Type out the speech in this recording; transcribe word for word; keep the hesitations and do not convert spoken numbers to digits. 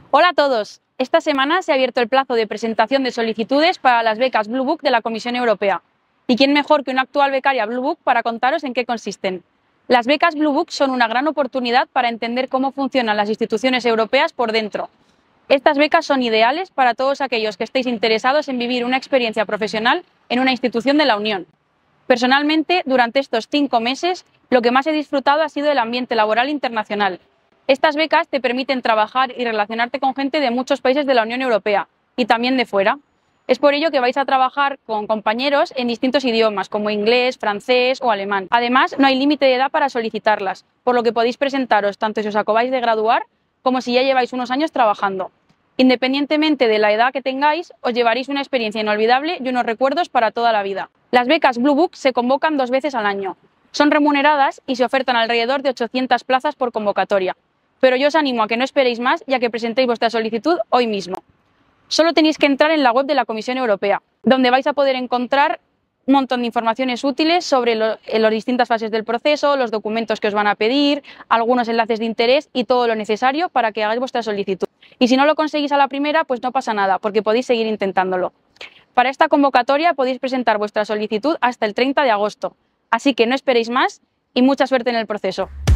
Hola a todos. Esta semana se ha abierto el plazo de presentación de solicitudes para las becas Blue Book de la Comisión Europea. ¿Y quién mejor que una actual becaria Blue Book para contaros en qué consisten? Las becas Blue Book son una gran oportunidad para entender cómo funcionan las instituciones europeas por dentro. Estas becas son ideales para todos aquellos que estéis interesados en vivir una experiencia profesional en una institución de la Unión. Personalmente, durante estos cinco meses, lo que más he disfrutado ha sido el ambiente laboral internacional. Estas becas te permiten trabajar y relacionarte con gente de muchos países de la Unión Europea y también de fuera. Es por ello que vais a trabajar con compañeros en distintos idiomas, como inglés, francés o alemán. Además, no hay límite de edad para solicitarlas, por lo que podéis presentaros tanto si os acabáis de graduar como si ya lleváis unos años trabajando. Independientemente de la edad que tengáis, os llevaréis una experiencia inolvidable y unos recuerdos para toda la vida. Las becas Blue Book se convocan dos veces al año. Son remuneradas y se ofertan alrededor de ochocientas plazas por convocatoria. Pero yo os animo a que no esperéis más y a que presentéis vuestra solicitud hoy mismo. Solo tenéis que entrar en la web de la Comisión Europea, donde vais a poder encontrar un montón de informaciones útiles sobre lo, las distintas fases del proceso, los documentos que os van a pedir, algunos enlaces de interés y todo lo necesario para que hagáis vuestra solicitud. Y si no lo conseguís a la primera, pues no pasa nada, porque podéis seguir intentándolo. Para esta convocatoria podéis presentar vuestra solicitud hasta el treinta de agosto, así que no esperéis más y mucha suerte en el proceso.